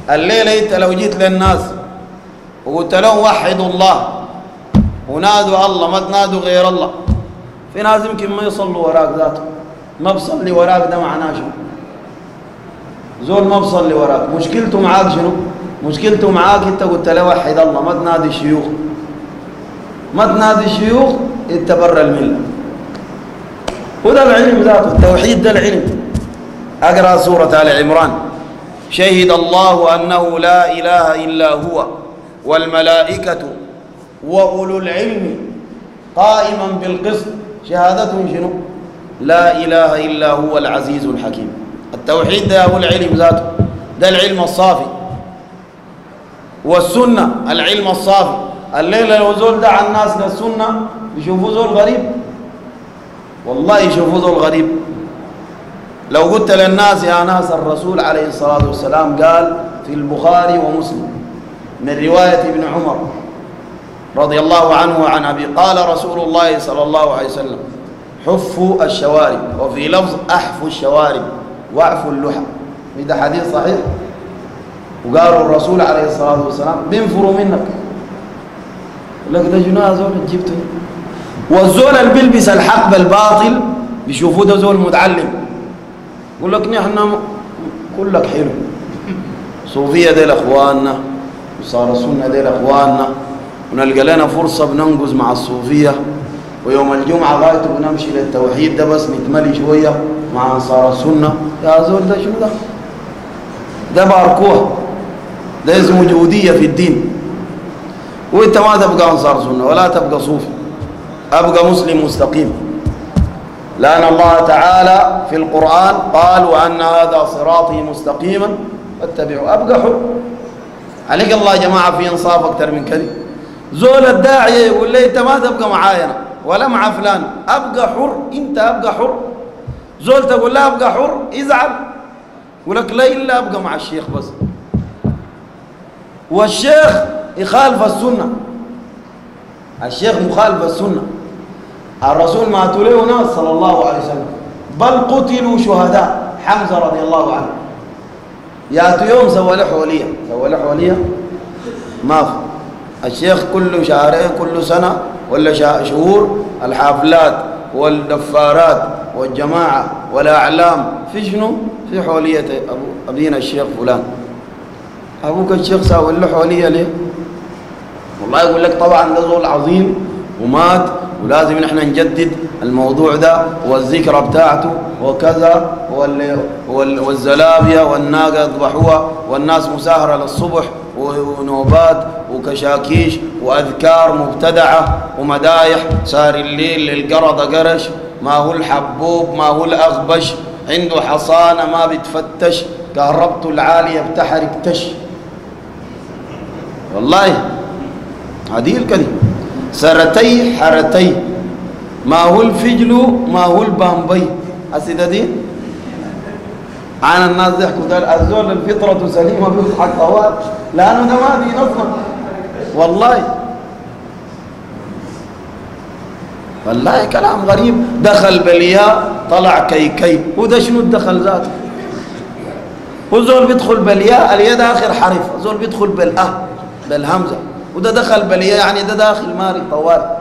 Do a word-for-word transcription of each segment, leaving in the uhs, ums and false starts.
الليلة انت لو جيت للناس وقلت لهم وحدوا الله ونادوا الله ما تنادوا غير الله، في ناس يمكن ما يصلوا وراك ذاته. ما بصلي وراك ده معناه شنو؟ زول ما بصلي وراك مشكلته معاك شنو؟ مشكلته معاك انت قلت له وحد الله، ما تنادي الشيوخ، ما تنادي الشيوخ، انت برا المله. وده العلم ذاته، التوحيد ده العلم. اقرا سوره ال عمران: شهد الله انه لا اله الا هو والملائكه واولو العلم قائما بالقسط. شهادتهم شنو؟ لا اله الا هو العزيز الحكيم. التوحيد ده هو العلم ذاته، ده العلم الصافي. والسنه العلم الصافي. الليله لو زول دعا الناس للسنه يشوفوا زول غريب، والله يشوفوا زول غريب. لو قلت للناس يا ناس الرسول عليه الصلاه والسلام قال في البخاري ومسلم من روايه ابن عمر رضي الله عنه وعن أبي قال رسول الله صلى الله عليه وسلم: حفوا الشوارب، وفي لفظ أحفوا الشوارب واعفوا اللحى. ده حديث صحيح. وقالوا الرسول عليه الصلاة والسلام: بينفروا منك. يقول لك ده جناه زول جبته. والزول اللي بيلبس الحق بالباطل بيشوفوه ده زول متعلم. يقول لك نحن كلك حلو، صوفية ديل اخواننا وصار السنة ديل اخواننا، ونلقى لنا فرصة بننقز مع الصوفية، ويوم الجمعة غايته بنمشي للتوحيد ده بس نتملي شوية مع أنصار السنة. يا زول ده شنو ده؟ ده باركوه، ده اسمه جودية في الدين. وانت ما تبقى أنصار سنة ولا تبقى صوفي، أبقى مسلم مستقيم. لأن الله تعالى في القرآن قال: وأن هذا صراطي مستقيما فاتبعوا. أبقى حر عليك الله يا جماعة، في إنصاف أكثر من كده. زول الداعية يقول لي انت ما تبقى معايا ولا مع فلان، ابقى حر، انت ابقى حر. زول تقول لا ابقى حر يزعل، يقول لك لا الا ابقى مع الشيخ بس، والشيخ يخالف السنه، الشيخ مخالف السنه. الرسول ماتوا له ناس صلى الله عليه وسلم، بل قتلوا شهداء. حمزه رضي الله عنه ياتوا يوم سوى له حوليه، سوى له حوليه ما في. الشيخ كل شهرين كل سنة ولا شهور الحافلات والدفارات والجماعة والأعلام في شنو؟ في حولية أبو أبينا الشيخ فلان. أبوك الشيخ ساوي له حولية ليه؟ والله يقول لك طبعا ده زول عظيم ومات ولازم نحن نجدد الموضوع ده والذكرى بتاعته وكذا، والزلابية والناقة يذبحوها والناس مساهرة للصبح ونوبات وكشاكيش وأذكار مبتدعة ومدايح. صار الليل للقرض قرش، ما هو الحبوب ما هو الأغبش، عنده حصانة ما بتفتش، كهربته العالية بتحرك تش. والله عديل كده. سرتي حرتي، ما هو الفجلو ما هو البامبي. أسيدة دي عن الناس ضحكوا قال الزول الفطرة سليمة بيضحك طوال، لأنه ده ما بينظم. والله والله كلام غريب. دخل بالياء طلع كيكي، وده شنو الدخل ذاته؟ والزول بيدخل بالياء، الياء ده آخر حرف، الزول بيدخل بالأه بالهمزة، وده دخل بالياء يعني ده داخل ماري طوال.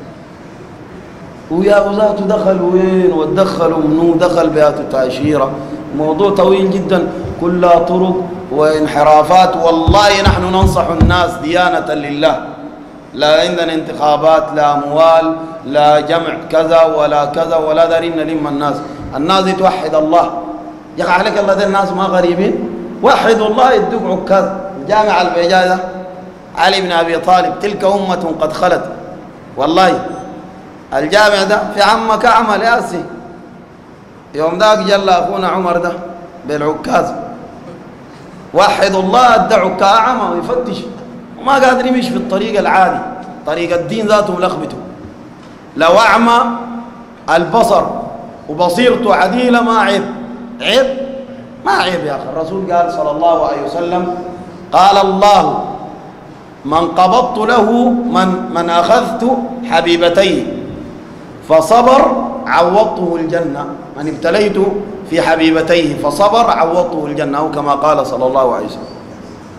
ويا وذاته دخل وين ودخلوا منو؟ دخل بيات التعشيرة. موضوع طويل جدا، كلها طرق وانحرافات. والله نحن ننصح الناس ديانة لله، لا عندنا انتخابات لا أموال لا جمع كذا ولا كذا ولا دارين نلم الناس. الناس توحد الله. يا أخي عليك الله ده الناس ما غريبين، وحدوا الله يدوك عكاز. الجامع البيجاي علي بن أبي طالب: تلك أمة قد خلت. والله الجامع ده في عمك أعمل ياسي. يوم ذاك جل أخونا عمر ده بالعكاز، وحدوا الله ادعوا كأعمى ويفتش وما قادر يمشي في الطريق العادي، طريق الدين ذاته ملخبته. لو أعمى البصر وبصيرته عديلة ما عيب، عيب ما عيب يا أخي. الرسول قال صلى الله عليه وسلم: قال الله من قبضت له من, من أخذت حبيبتيه فصبر عوضته الجنة، من ابتليت في حبيبتيه فصبر عوضته الجنة، أو كما قال صلى الله عليه وسلم.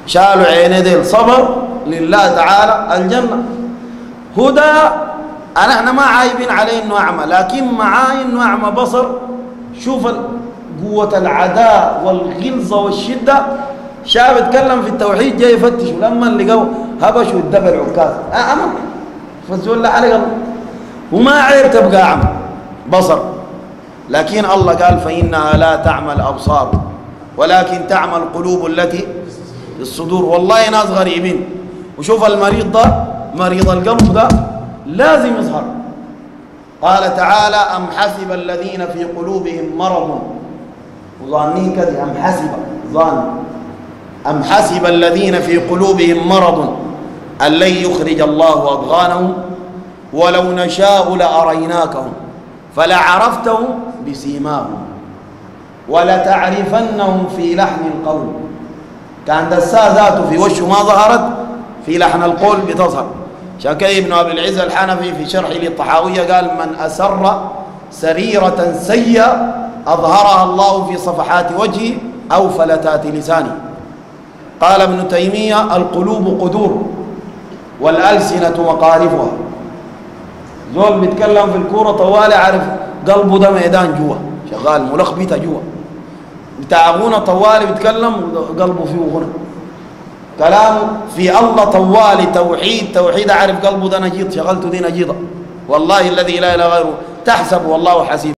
شالوا عيني ديل صبر لله تعالى الجنة. هدى أنا احنا ما عايبين عليه إنه أعمى، لكن معاه إنه أعمى بصر. شوف قوة العداء والغلظة والشدة. شاب يتكلم في التوحيد جاي يفتش، ولما اللي لقوا هبشوا الدبل عكاز أعمى فزول له على قلبه، وما عيب تبقى أعمى بصر. لكن الله قال فإنها لا تعمى الأبصار ولكن تعمى القلوب التي في الصدور. والله ناس غريبين. وشوف المريض ده، مريض القلب ده لازم يظهر. قال تعالى أم حسب الذين في قلوبهم مرض وظانين كذا. أم حسب ظان أم حسب الذين في قلوبهم مرض أن لن يخرج الله أضغانهم ولو نشاء لأريناكهم فلعرفتهم بسيماهم ولتعرفنهم في لحن القول. كان دسا ذاته في وشه ما ظهرت، في لحن القول بتظهر. شكي ابن أبي العز الحنفي في شرحه للطحاوية قال من أسر سريرة سيئة أظهرها الله في صفحات وجهه أو فلتات لسانه. قال ابن تيمية القلوب قدور والألسنة مقارفها. زول بيتكلم في الكورة طوالي عارف قلبه ده ميدان جوا شغال ملخبطة جوا. بتاع غنى طوالي بيتكلم قلبه فيه غنى. كلامه في الله طوالي توحيد توحيد عارف قلبه ده نجيط شغلته دي نجيطة. والله الذي لا إله غيره تحسب والله حسيب.